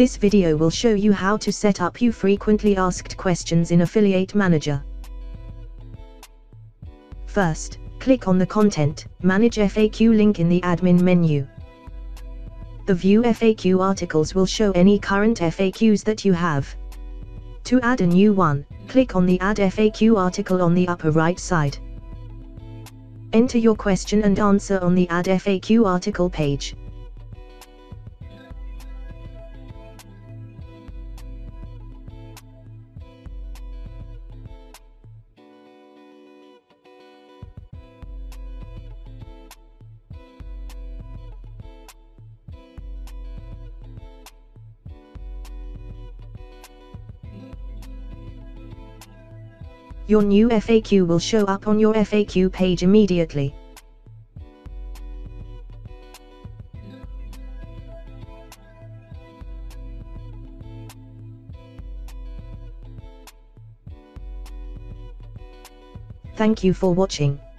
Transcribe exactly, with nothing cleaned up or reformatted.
This video will show you how to set up your frequently asked questions in Affiliate Manager. First, click on the Content, Manage F A Q link in the admin menu. The View F A Q articles will show any current F A Qs that you have. To add a new one, click on the Add F A Q article on the upper right side. Enter your question and answer on the Add F A Q article page. Your new F A Q will show up on your F A Q page immediately. Thank you for watching.